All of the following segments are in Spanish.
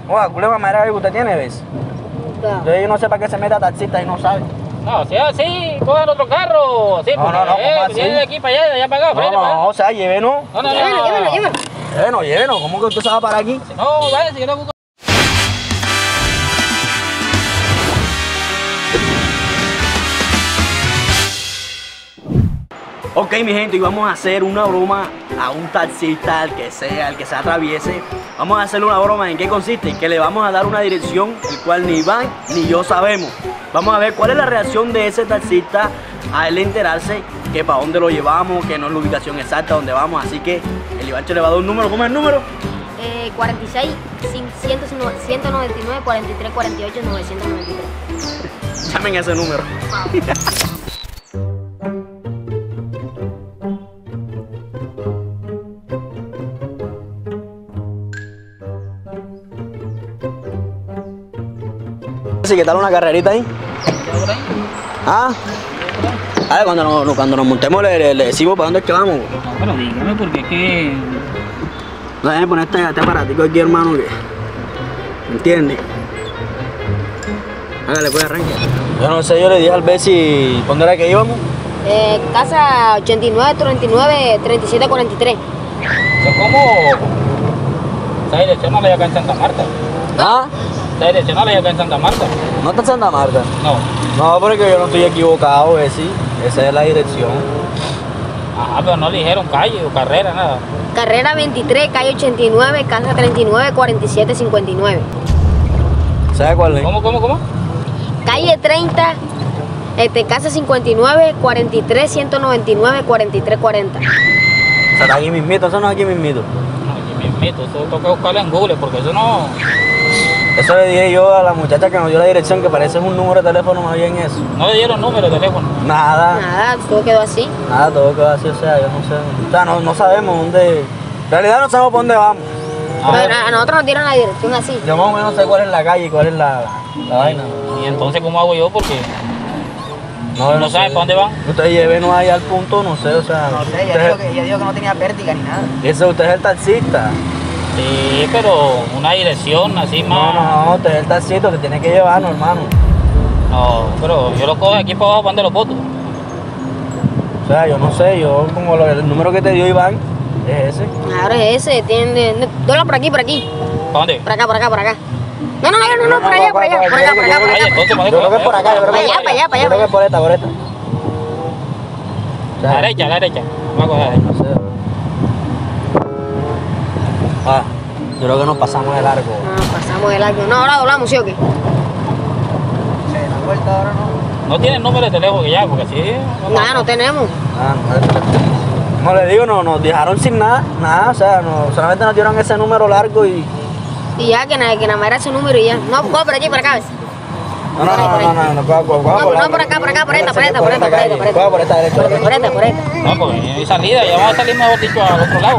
Oiga, culebra madera que usted tiene, ¿ves? Claro. Yo no sé para qué se meta taxista y no sabe. No, si es así, cojan otro carro. Sí, No, porque, no, ¿cómo así? viene de aquí para allá, de allá para acá, No, no, o sea, llévenos. No, no, no. Llévelo. Llévenos. ¿Cómo que usted se va para aquí? No, vaya, si yo lo busco. Ok, mi gente, y vamos a hacer una broma a un taxista, al que se atraviese. Vamos a hacerle una broma. ¿En qué consiste? Que le vamos a dar una dirección, el cual ni Iván ni yo sabemos. Vamos a ver cuál es la reacción de ese taxista a él enterarse que para dónde lo llevamos, que no es la ubicación exacta donde vamos. Así que el Ivancho le va a dar un número. ¿Cómo es el número? 46, 199, 43, 48, 993. Llamen ese número. Así que tal una carrerita ahí. Ah, a ver, cuando nos montemos le decimos para dónde es que vamos. No, pero dígame, porque es que... Déjame poner este aparatico aquí, hermano, que... ¿Me entiendes? Hágale, pues arranque. Yo no sé, yo le dije al Bessi, ¿dónde era que íbamos? Casa 89, 39, 37, 43. Es como... Esa dirección no la hay acá en Santa Marta. ¿Ah? Esa dirección no la hay acá en Santa Marta. ¿No está en Santa Marta? No. No, porque yo no estoy equivocado, Bessi. Esa es la dirección. Ajá, pero no le dijeron calle o carrera, nada. Carrera 23, calle 89, casa 39, 47, 59. ¿Sabe cuál es? ¿Cómo? Calle 30, casa 59, 43, 199, 43, 40. O sea, está aquí mismito, eso no es aquí mismito. No, aquí me meto, eso tengo que buscarlo en Google, porque eso no... Eso le dije yo a la muchacha que nos dio la dirección, que parece un número de teléfono más bien eso. No le dieron número de teléfono. Nada, Nada, todo quedó así. nada, todo quedó así, o sea, yo no sé. O sea, no sabemos dónde... En realidad no sabemos por dónde vamos. Pero a nosotros nos dieron la dirección así. Yo más o menos sé cuál es la calle y cuál es la vaina. Y entonces, ¿cómo hago yo? Porque no sabe para dónde van. Usted llévenos ahí al punto, no sé, o sea... No sé, ella dijo que no tenía pértiga ni nada. Eso, usted es el taxista. Sí, pero una dirección así más... No, usted es el taxista, te tiene que llevarnos, hermano. No, pero yo lo cojo aquí para abajo, ¿para dónde lo boto? O sea, yo no sé, yo como el número que te dio Iván es ese. Ahora es ese, tiene... Dobla por aquí, por aquí. ¿Para dónde? Por acá, por acá, por acá. No, por allá, por allá, por acá, por acá, por Ay, acá. entonces, ¿para Yo creo que es por acá, yo creo que Para allá, para allá, para yo creo que allá. es por esta, por esta. O sea, La derecha. Vamos a coger. no sé. Ah, yo creo que nos pasamos de largo. Pasamos el largo. No, ahora doblamos, ¿sí o qué? Se da vuelta ahora no. No tiene el número de teléfono que ya, porque así... Nada, no tenemos. Ah, no, como le digo, nos dejaron sin nada, o sea, solamente nos dieron ese número largo y... Y ya, que nada más era ese número y ya. No, coge por aquí, por acá. No, coja Por acá, por esta derecha. No, pues hay salida, ya vamos a salir mejor dicho al otro lado.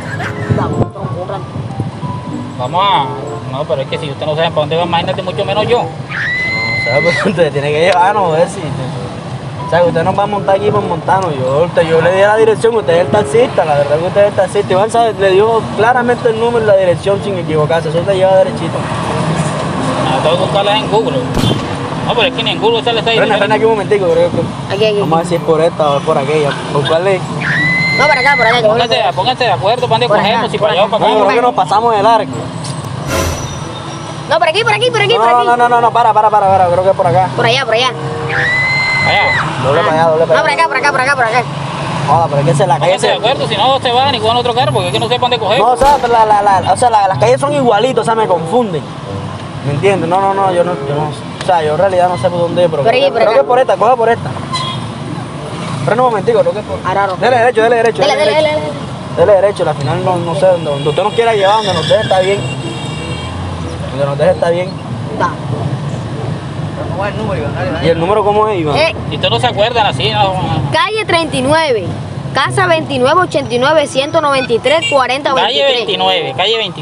Vamos a... No, pero es que si usted no sabe para dónde va, imagínate mucho menos yo. O sea, pues usted tiene que llevarnos, a ver si... O sea, que usted nos va a montar aquí por montarnos. Yo le di la dirección, usted es el taxista, la verdad que usted es el taxista. Iván sabe, le dio claramente el número y la dirección sin equivocarse, eso te lleva derechito. Tengo que buscarla en Google. No, pero es que ni en Google sale esa dirección. Ven aquí un momentico, creo que... Aquí. Vamos a ver si es por esta o por aquella. Buscarle... No, por acá, Pónganse de acuerdo para dónde Por acá, cogemos, si por para allá o acá. para Yo acá. creo que nos pasamos de largo. No, por aquí. No, creo que es por acá. Por allá. Allá. Doble para allá, doble No, para allá. por acá. Joda, pero es que esa es la calle... Pónganse de acuerdo, si no se van y cogen otro carro, porque es que no sé para dónde coger. No, o sea, pero las calles son igualitas, o sea, me confunden. ¿Me entiendes? No, yo no... O sea, yo en realidad no sé por dónde, pero Por ahí, por creo acá. que es por esta, coja por esta. Espera un momentico, creo que es por... Ahora no. Dele derecho. Dele. Dele derecho, al final no sé, donde usted nos quiera llevar, donde nos deje está bien. Donde nos deje está bien. Va. Pero no va el número, Iván, dale. ¿Y el número cómo es, Iván? Si ustedes no se acuerdan así, no. Calle 39, casa 29, 89, 193, 40, 23. Calle 29.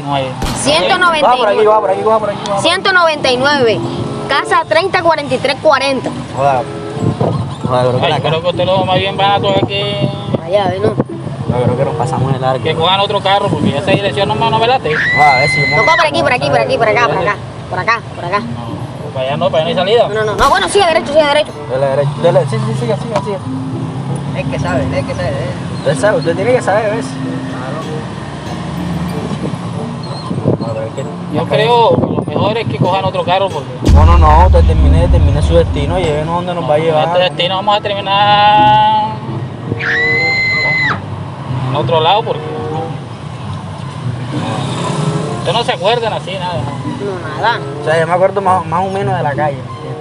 199. Coja por aquí. 199, casa 30, 43, 40. Joda, creo que Ay, la creo que ustedes lo más bien van a tocar que... Allá, ¿no? Yo creo que nos pasamos de largo. Que cojan otro carro porque esa dirección no me late. A ver si yo No, por aquí, por aquí, por aquí, por acá, por acá. Por acá, por acá. No, para allá no hay salida. No, bueno, sigue derecho, sigue derecho. Dele derecho. Dele, sí, siga. Es que sabe. Usted sabe, usted tiene que saber, ¿ves? No, pero es que Yo creo que lo mejor es que cojan otro carro porque no, usted termine su destino y llévenos donde nos va a llevar. este destino vamos a terminar en otro lado porque ustedes no se acuerdan así, nada. No, nada. O sea, yo me acuerdo más o menos de la calle.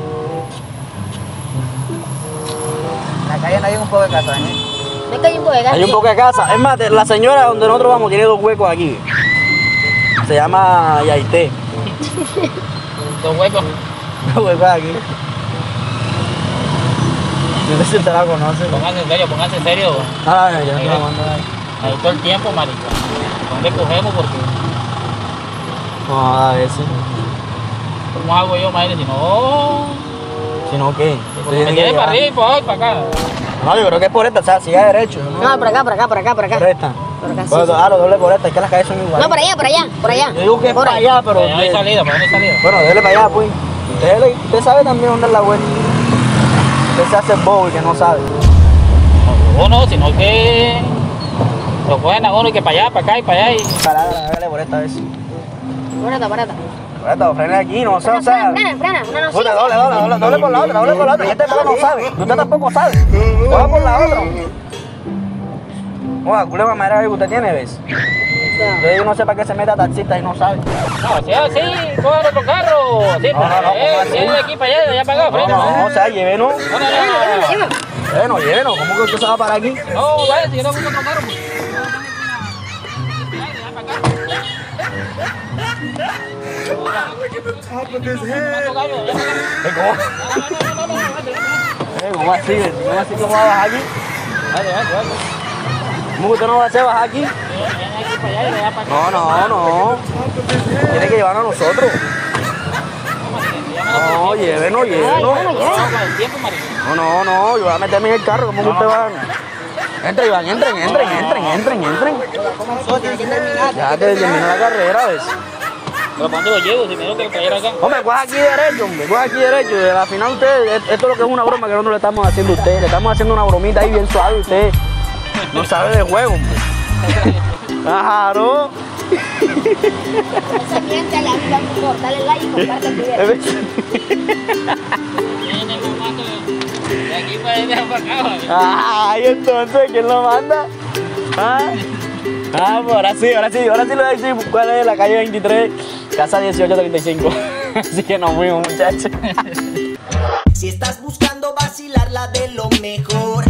En la calle no hay un poco de casa, ¿eh? No es que hay un poco de gas. Hay un poco de casa. Es más, la señora donde nosotros vamos tiene 2 huecos aquí. Se llama Yaité. Dos huecos. 2 huecos aquí. Yo no sé si usted la conoce. Pónganse en serio. Ah, ya se la mando ahí. Ahí todo el tiempo, marica. ¿Dónde cogemos? Porque No, a ver si. ¿cómo hago yo, madre? Si no, Si no, ¿qué? porque me tiene para arriba y para abajo y para acá. No, yo creo que es por esta, o sea, siga derecho. No, por acá, por acá, por acá, por acá. Por esta. Por acá, sí. Bueno, lo doble por esta, es que las calles son iguales. No, por allá, por allá, por allá. Yo digo que es Por para ahí. allá, pero. Para allá no hay salida, para allá no hay salida. Bueno, déle para allá, pues. Usted sabe también dónde es la vuelta. Usted se hace bobo y que no sabe. No, no, sino que lo cogen a uno y que para allá, para acá y para allá. Y Hágale por esta vez. Por esta, por esta. Por esta, frene aquí, no sé, o sea. Frena, no, Doble por la otra, Y este pelo no sabe. Usted tampoco sabe. Doble por la otra. Oiga, culé madera que usted tiene, ¿ves? Yo no sé para qué se meta taxista y no sabe. no, si es así, cojan otro carro. Así, No, ¿cómo así? de aquí para allá, de allá para acá, frena. No, o sea, llévenos. No. Llévenos. ¿Cómo que usted se va para aquí? No, vaya, si yo no busco otro carro. Pues. ¿Cómo así? ¿Cómo va a bajar aquí? ¿Cómo que usted no va a hacer bajar aquí? No. Tiene que llevarnos a nosotros. No, llévenos. No, yo voy a meterme en el carro, ¿cómo que usted va? Entren, Iván, entren. Ya que terminó la carrera, ¿ves? Pero ¿para dónde lo llevo? Si me dijo que para ir acá. Hombre, coja aquí derecho, Y al final usted, esto es lo que es una broma que nosotros le estamos haciendo a usted. Le estamos haciendo una bromita ahí bien suave, usted no sabe de juego, hombre. Claro. Esa cliente a la vida, por favor, dale like y comparte el video. De aquí para allá para acá. Ay, entonces, ¿quién lo manda? Pues ahora sí lo voy a decir cuál es la calle 23, casa 1835. Así que nos fuimos, muchachos. Si estás buscando vacilarla de lo mejor,